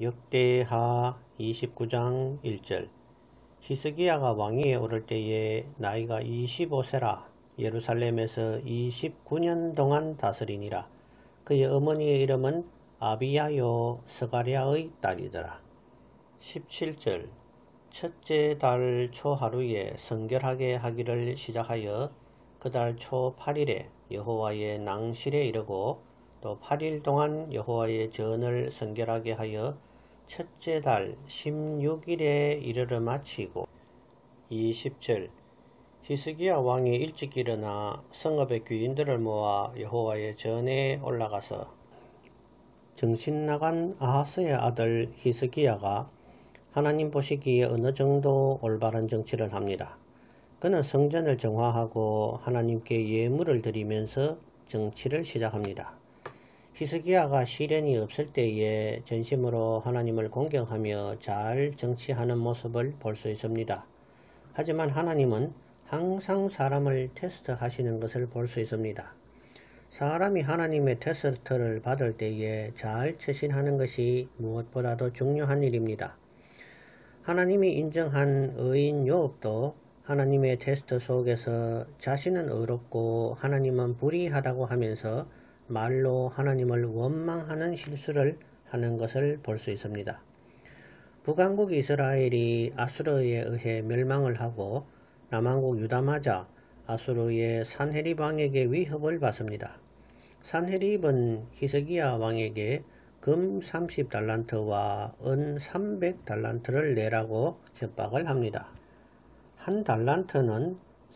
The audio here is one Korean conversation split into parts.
역대하 29장 1절 히스기야가 왕위에 오를 때에 나이가 25세라 예루살렘에서 29년 동안 다스리니라. 그의 어머니의 이름은 아비야요 스가랴의 딸이더라. 17절 첫째 달 초하루에 성결하게 하기를 시작하여 그 달 초 8일에 여호와의 낭실에 이르고 또 8일 동안 여호와의 전을 성결하게 하여 첫째 달 16일에 이르러 마치고. 20절 히스기야 왕이 일찍 일어나 성읍의 귀인들을 모아 여호와의 전에 올라가서 정신 나간 아하스의 아들 히스기야가 하나님 보시기에 어느 정도 올바른 정치를 합니다. 그는 성전을 정화하고 하나님께 예물을 드리면서 정치를 시작합니다. 히스기야가 시련이 없을 때에 전심으로 하나님을 공경하며 잘 정치하는 모습을 볼 수 있습니다. 하지만 하나님은 항상 사람을 테스트하시는 것을 볼 수 있습니다. 사람이 하나님의 테스트를 받을 때에 잘 처신하는 것이 무엇보다도 중요한 일입니다. 하나님이 인정한 의인 욥도 하나님의 테스트 속에서 자신은 의롭고 하나님은 불의하다고 하면서 말로 하나님을 원망하는 실수를 하는 것을 볼 수 있습니다. 북왕국 이스라엘이 아수르에 의해 멸망을 하고 남왕국 유다마저 아수르의 산헤립 왕에게 위협을 받습니다. 산헤립은 히스기야 왕에게 금 30달란트와 은 300달란트를 내라고 협박을 합니다. 한 달란트는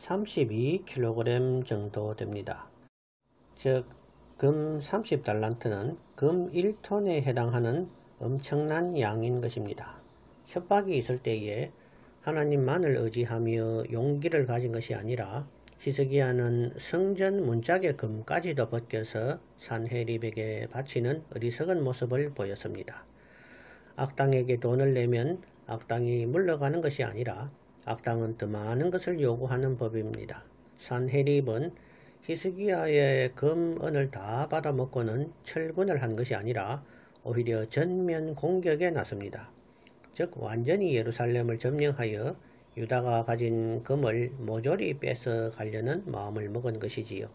32kg 정도 됩니다. 즉 금 30달란트는 금 1톤에 해당하는 엄청난 양인 것입니다. 협박이 있을 때에 하나님만을 의지하며 용기를 가진 것이 아니라 히스기야는 성전 문짝의 금까지도 벗겨서 산헤립에게 바치는 어리석은 모습을 보였습니다. 악당에게 돈을 내면 악당이 물러가는 것이 아니라 악당은 더 많은 것을 요구하는 법입니다. 산헤립은 히스기야의 금, 은을 다 받아먹고는 철군을 한 것이 아니라 오히려 전면 공격에 나섭니다. 즉 완전히 예루살렘을 점령하여 유다가 가진 금을 모조리 뺏어 가려는 마음을 먹은 것이지요.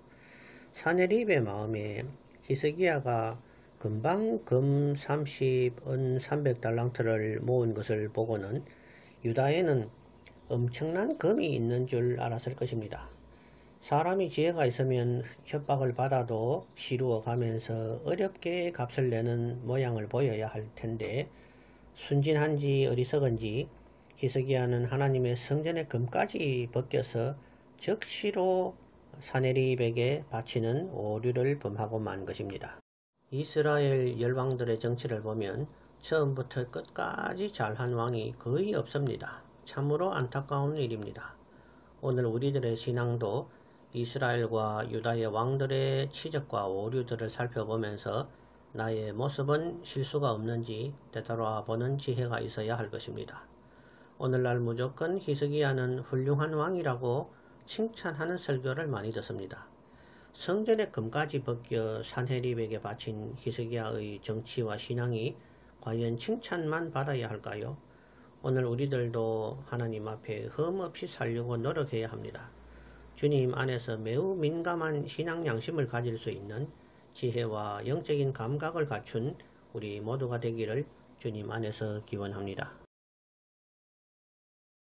산헤립의 마음에 히스기야가 금방 금 30, 은 300달란트를 모은 것을 보고는 유다에는 엄청난 금이 있는 줄 알았을 것입니다. 사람이 지혜가 있으면 협박을 받아도 시루어 가면서 어렵게 값을 내는 모양을 보여야 할 텐데 순진한지 어리석은지 히스기야는 하나님의 성전의 금까지 벗겨서 즉시로 산헤립에게 바치는 오류를 범하고 만 것입니다. 이스라엘 열왕들의 정치를 보면 처음부터 끝까지 잘한 왕이 거의 없습니다. 참으로 안타까운 일입니다. 오늘 우리들의 신앙도 이스라엘과 유다의 왕들의 치적과 오류들을 살펴보면서 나의 모습은 실수가 없는지 되돌아보는 지혜가 있어야 할 것입니다. 오늘날 무조건 히스기야는 훌륭한 왕이라고 칭찬하는 설교를 많이 듣습니다. 성전의 금까지 벗겨 산헤립에게 바친 히스기야의 정치와 신앙이 과연 칭찬만 받아야 할까요? 오늘 우리들도 하나님 앞에 흠없이 살려고 노력해야 합니다. 주님 안에서 매우 민감한 신앙 양심을 가질 수 있는 지혜와 영적인 감각을 갖춘 우리 모두가 되기를 주님 안에서 기원합니다.